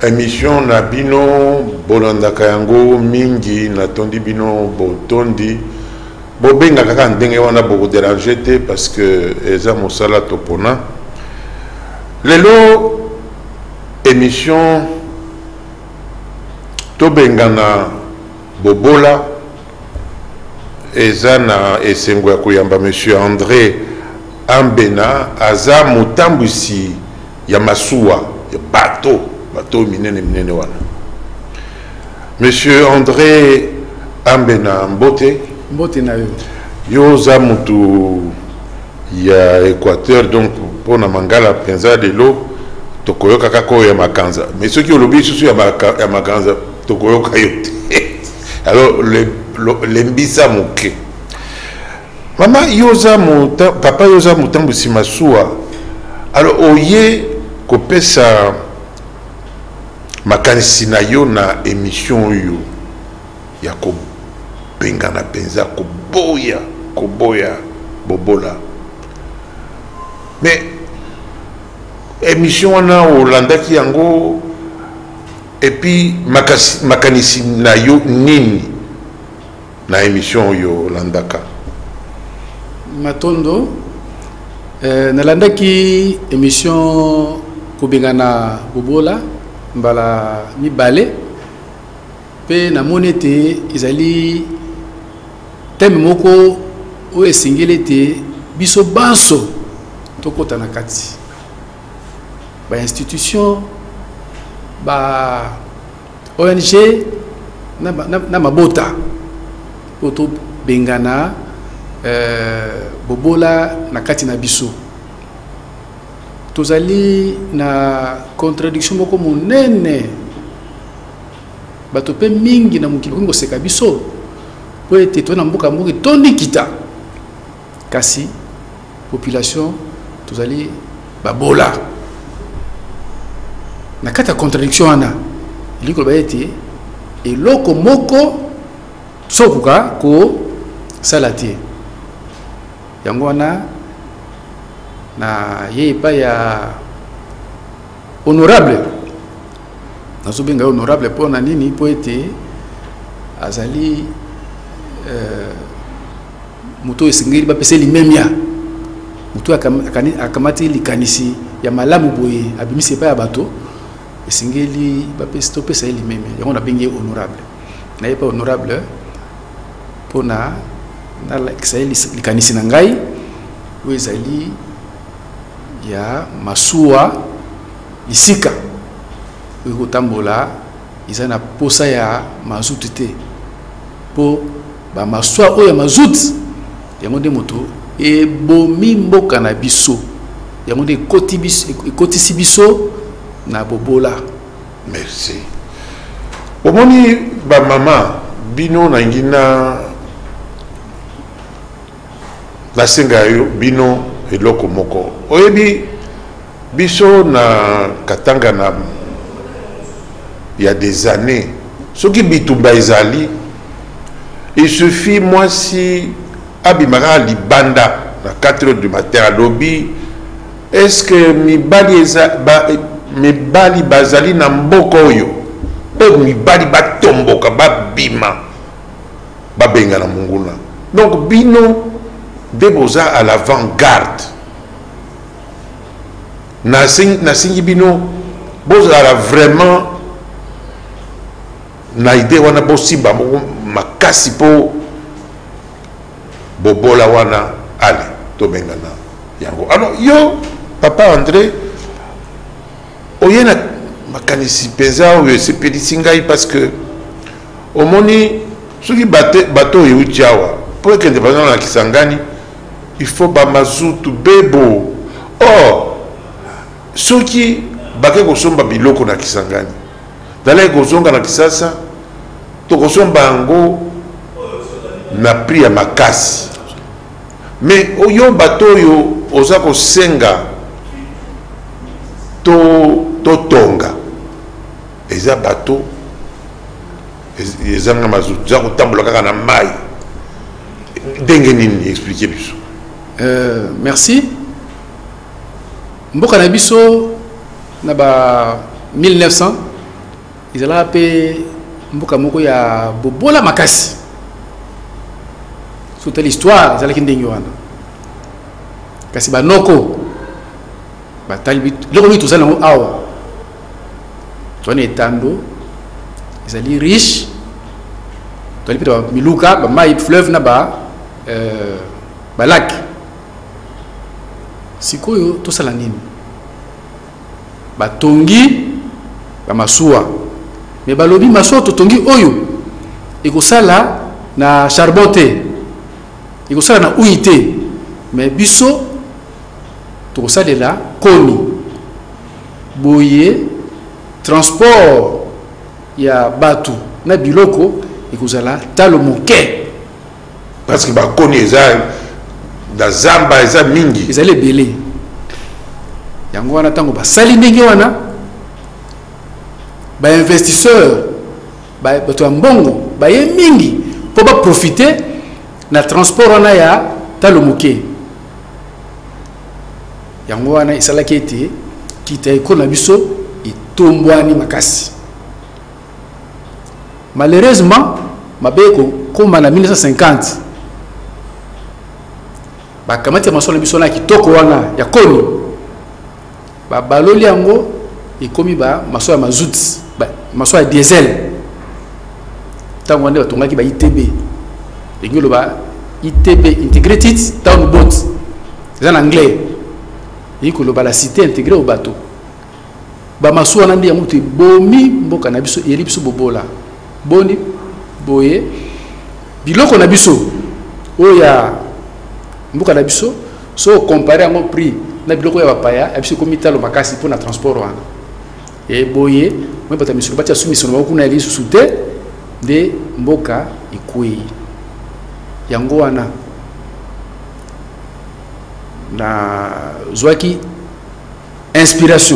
émission na bino bolandaka yango mingi natondi bino botondi bobenga kaka ndenge wana boko déranger te parce que eza mosala topona lelo émission tobengana bobola eza na esengo ya koyamba monsieur André Ambena aza motambwisi ya masuwa ya bato minene wana. Monsieur André Ambena mbote na yo yo za mutu ya Équateur donc pona mangala penza lelo tokoyoka kako ya makanza mais ceux qui olobi susu ya makanza tokoyoka yo alors le mbisa moke mama yoza muta papa yoza mutambwisi masuwa alors oye kopesa makanisi na yo na émission yo ya kobengana penza koboya bobola mais émission wana olandaki yango et puis makanisi na yo nini na émission yo landaka matondo nalandaki émission kobengana bobola mbala mibale pe na monete ezali thème moko o esingeli te biso banso tokota na kati ba institution ba ONG na mabota poto bengana bobola na kati na biso tozali na contradiction moko monene bato pe mingi na mokili kongo seka biso po ete to na mboka mboki tondi kita kasi population tozali babola na kati ya contradiction wana iliko ba ete eloko moko sokuka ko salati yango wana na ye pa ya honorable nazobenga honorable po na nini po ete azali muto esengeli bapesa limemia muto akamati likanisi ya malamu boye abimisi pa ya bato esengeli bapesa topesa limemia yango nabengi honorable na ye pa honorable po na likanisi na ngai oyo ezali ya masuwa isika oyo kotambola eza na posa ya mazutu te po ba masuwa oyo ya mazutu yango nde moto ebomi mboka na biso yango nde ekotisi biso na bobola. Merci. Omoni ba mama bino na ngina la senga yo bino eloko moko oyebi biso na katanga na il y a des années ce qui bitumba ezali il suffit moi si abimara libanda na 4 heures du matin à lobby est-ce que mibali bazali na mboko oyo pe mibali batomboka babima babenga na munguna donc bino Deboza à l'avant-garde. Nasingi bino boza vraiment na idée wana bosimba makasi po bobola wana ale to bengana yango. Alors yo papa André oyena makanisi penza oyo sepelisi ngai parce que omoni soki bato yo tiawa pour que indépendant na Kisangani il faut ba mazutu bebo or ceux qui bake kosomba biloko na Kisangani dala kozonga na Kisasa to kosomba ngo na prix ya makasi mais oyo bato yo oza kosenga to tonga eza bato ezanga mazutu za kotambola kaka na mai ndenge nini expliquer biso. Merci. Mboka na biso na ba 1900 ils allaient appeler mboka moko ya bobola makasi toute l'histoire ils allaient kindengi wana kasi banoko batali loko tout ça nango awa toni etando ils allaient riches toni pita miluka ba mai fleuve na ba lac sikoyo to sala nini batongi ba masuwa mais balobi masuwa to tongi oyo ekosala na charbon te ekosala na huile te mais biso to kosalela koni boye transport ya batu na biloko ekozala talo moke parce que ba koni eza da zamba eza mingi ezali ebele yango wana ntango basali ndenge wana bainvestisseur bato ya mbongo baye mingi mpo baprofite na transport wana ya talo moke yango wana esalaki ete kita ekolo na biso etombwani makasi malheureusement mabe ekokoma na 1950 bakamati ya masolo na biso na kitoko wana ya koni babaloli yango ekomi ba maso ya mazout maso ya diesel ntango wana batongaki ba ITB engelo ba ITB integrated town boat eza na anglais ekoloba la cité intégrée au bateau ba maso wana ndi yango te bomi mboka na biso eri biso bobola boni boye biloko na biso oya mboka na biso so comparer yango prix na biloko ya bapaya ya biso komi talo makasi pour na transport wana e boye moi bata misolo batia sumi sono kuna eli susute de mboka ikui yango wana na zwaki inspiration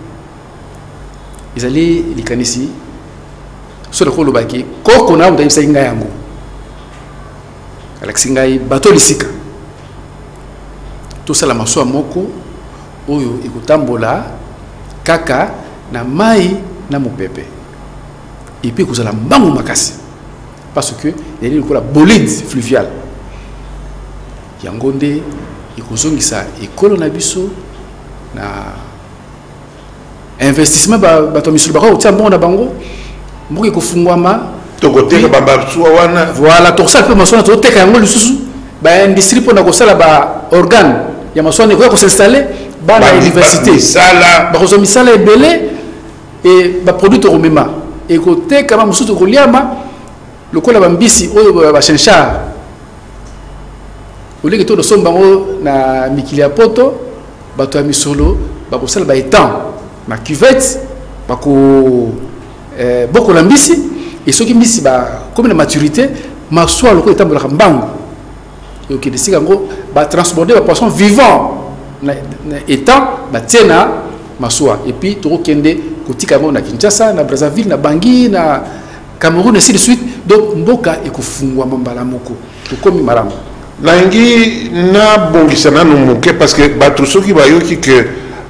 izali likanisi so ko lobaki koko na mutayi sayinga yango alexi ngai bato lisika tout ça la maso moko oyo ikotambola kaka na mai na mopepe et puis kozala mbangu makasi parce que yali lokola bolide fluvial yango nde ikozongisa ekolo na biso na investissement bato misolo bako otia mbongo na bango mboka ekofungwama tokoteka bambasuwa wana voilà tokosala mpe maswana toteka yango lisusu baindustrie mpona kosala baorgane ya maswana ekoya kosinstalle bana université bakozwa misala ebele e baproduit tokomema ekotekama mosusu tokoliama lokola bambisi oyo bachenchar oleki to dosomba bango na mikili ya poto bato ya misolo bakosala baetan na cuvette bako bokola mbisi et soki mbisi bakomi na maturité maswa lokola etambolaka mbangu okende sika yango batransporte bapoisson vivant na étang batie na maswa et puis tokokende kotika yango na Kinshasa na Brazzaville na Bangui na Cameroun ainsi de suite donc mboka ekofungwama mbala moko tokomi malamu nangi na bongisa nanu moke parce que bato soki bayoki ke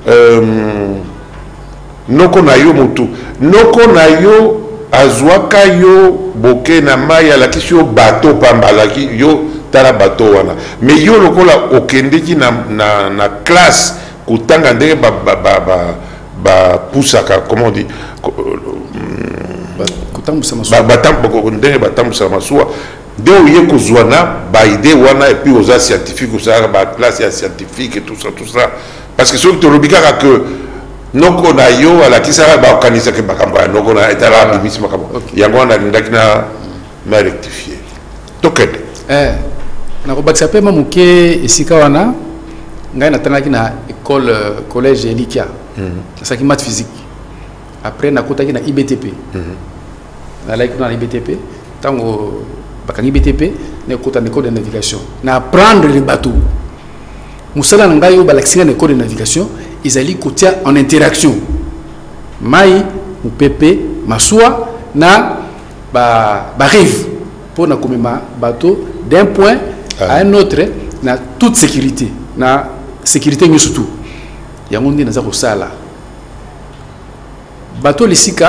noko na yo mutu noko na yo azwaka yo boke na mai alakisi yo bato pambalaki yo tala bato wana mais yo lokola okendeki na classe kutanga ndenge pusaka comment on dit ndenge batambusa masuwa nde oye kozwa na baide wana et puis oza scientifique osalaka baclasse ya scientifique et tout ça parce que soki tolobi kaka que noko na yo alakisaka baokanisaka makambo ya noko na etala abimisi makambo yango wana alingaki na rectifier tokende nakobakisa mpe ma moke esika wana ngai natangaki na école collège Elikia nasalaki math physique après nakotaki na IBTP nalaki kuna na IBTP ntango bakangi IBTP nakota na école de navigation na apprendre les bateaux mosala na ngai oyo balakisi ngai na école de navigation ezali kotia en interaction mai mopepe masuwa na rive pour na komema bateau d'un point à un autre na toute sécurité na sécurité nyonso tout yango nde naza kosala bateau lisika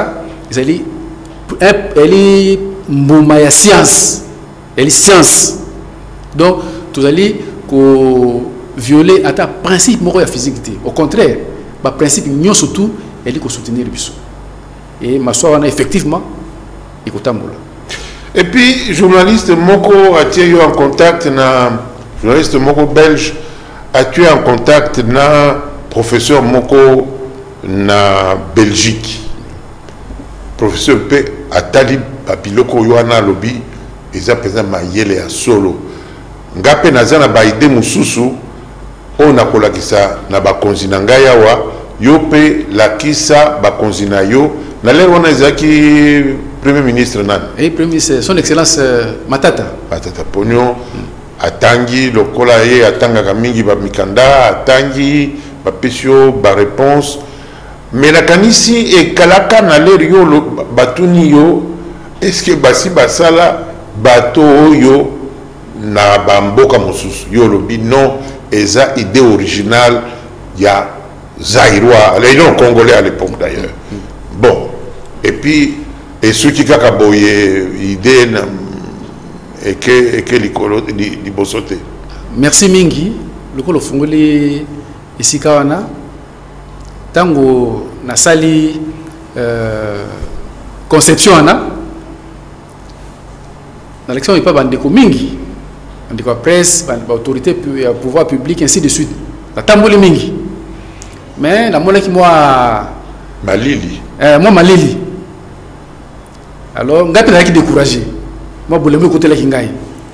ezali eli mbuma ya science, eli science. Donc tous allez ko violer à ta principe moko ya physique. Au contraire, ba principe nyo surtout eli ko soutenir biso. Et ma soeur effectivement ikotambola. Et puis journaliste moko a été en contact na journaliste moko belge a été en contact na professeur moko na Belgique. Professeur P a talib papiloko yoana lobby eza pesa mayele ya solo. Ngape nazana ba ide mususu o na kolakisa na bakonzi na ngai awa yo pe lakisa bakonzi na yo na lero wana ezaki premier ministre nan. Et premier ministre son excellence Matata Ponyo atangi lokola ye atanga mingi ba mikanda atangi ba pesio ba réponse mais la kanisi e kalaka na lero yo batuni yo est-ce que basi basala bato yo na bamboka mosusu yo lobi non eza idée originale ya Zaïrois les non congolais à l'époque d'ailleurs. Bon et puis et ceux qui kaka boye idée et que likolo di bosote. Merci mingi lokolo fungoli esika wana tango nasali conception ana dans l'élection il pas bandeko mingi bandeko presse ba autorité pouvoir public ainsi de suite la tamboli mingi mais la mona ki moi Malili moi Malili alors ngapi na ki décourager moi bolemi côté la kingai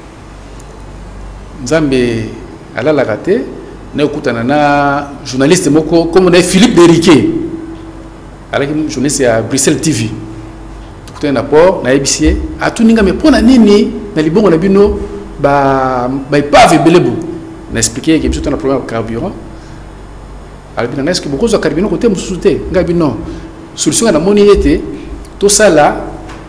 nzambe ala la raté na okutana na journaliste moko comme na Philippe Deriquet avec journaliste à Bruxelles TV tout un apport na ebisie atuninga me pona nini na libongo na bino ba pas belebo na expliquer que biso na problème de carburant alors bien est-ce que beaucoup de carburant côté musuté ngabi non solution na moni était tout ça là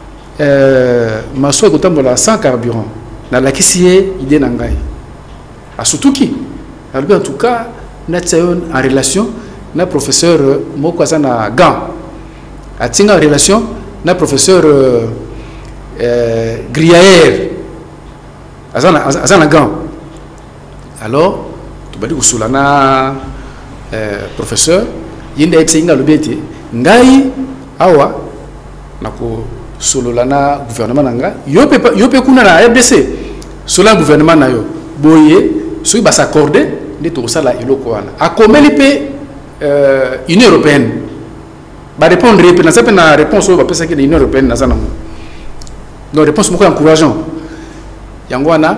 maso ko tambola sans carburant na la kisie idée na ngai a surtout qui alors en tout cas na tsayon en relation na professeur moko azana Gand a tinga en relation na professeur Griaer azana Gand alors tu badi kusula na professeur yinde exinga lobete ngai awa nako solola na gouvernement nanga yope kuna na RDC sola gouvernement na yo boye soki ba s'accorder de tout ça là iloko wana akomeli pe Union européenne ba répondre pe na sape na réponse ba pesa ke Union européenne na zana mo donc réponse moko encourageant yango wana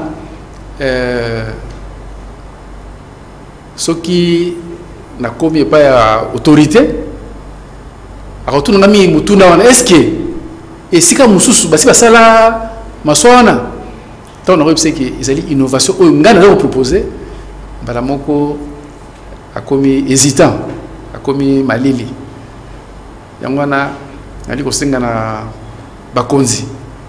soki na komi pa ya autorité a retourner ngami mutuna wana est-ce que et si comme mususu basi basala maswana tant on observe que ils allaient innovation o ngana za proposer bala moko a komi hésitant a komi malili yango na ali ko senga na bakonzi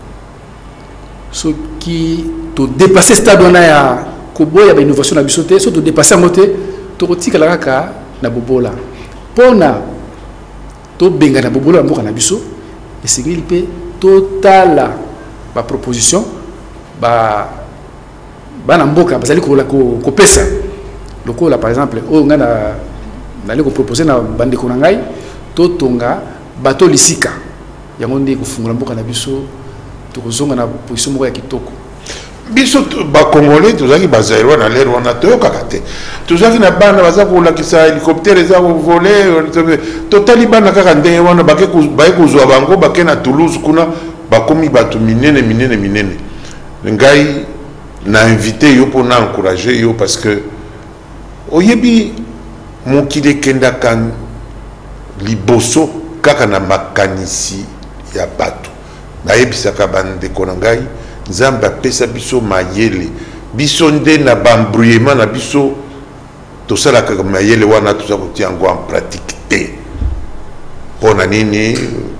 soki to dépasser stade wana ya koboya ba innovation na bisote so to dépasser moté to kotika la kaka na bobola pona to benga na bobola mboka na biso et c'est qu'il peut total ba proposition ba na mboka bazali ko pesa lokola par exemple o ngana nali ko proposer na bandeko na ngai to tonga bato lisika yango ndi ko fungula mboka na biso to kozonga na position moko ya kitoko biso ba congolais tozaki bazairwa na lero wana toyokaka te tozaki na bana baza kolakisa hélicoptère eza voler totali bana kaka ndenge wana baye kozwa bango bake na Toulouse kuna bakomi bato minene ngai na invité yo pour na encourager yo parce que oyebi mokili kendaka liboso kaka na makanisi ya bato nayebisaka bandeko na ngai nzambe apesa biso mayele biso nde na bambrouillement na biso tosalaka mayele wana toza kotia yango en pratique te mpona nini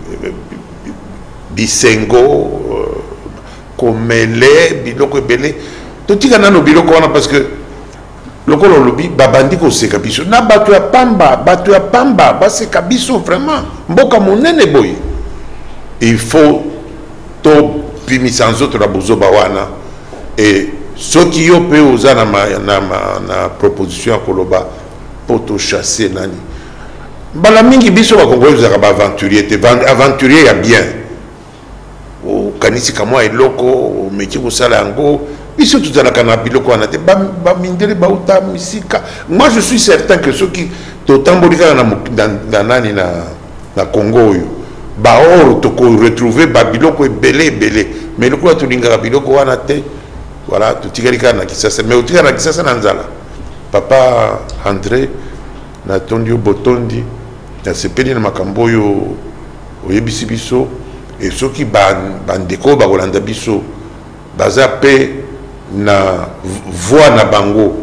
bisengo komele biloko ebele totika nano biloko wana parce que lokolo lobi babandi koseka biso na bato ya pamba baseka biso vraiment mboka monene boye il faut to bimisa nzoto na bozoba wana et soki yo pe oza na proposition ya koloba po to chasser nani mbala mingi biso bakongolais ozalaka baaventurier te aventurier ya bien okanisi kamwa eloko omeki kosala yango biso tozalaka na biloko wana te bamindele bauta misika. Moi je suis certain que soki totamboli kaka na nani na Congo oyo baoro toko retrouver babiloko ebele mais lokola tolingaka biloko wana te voilà totikali kaka na Kisasa mais otikala na Kisasa na nzala. Papa André na tondi botondi na sepeli na makambo oyo oyebisi biso et soki bandeko bakolanda biso baza pe na voix na bango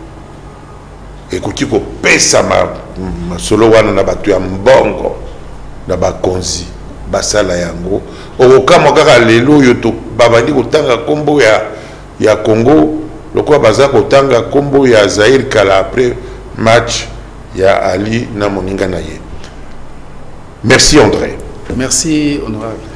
ekoki kopesa masolo wana na bato ya mbongo na bakonzi basala yango okokamwa kaka lelo oyo babandi kotanga kombo ya Congo lokola baza kotanga kombo ya Zaire kala après match ya Ali na moninga na ye. Merci André. Merci honorable.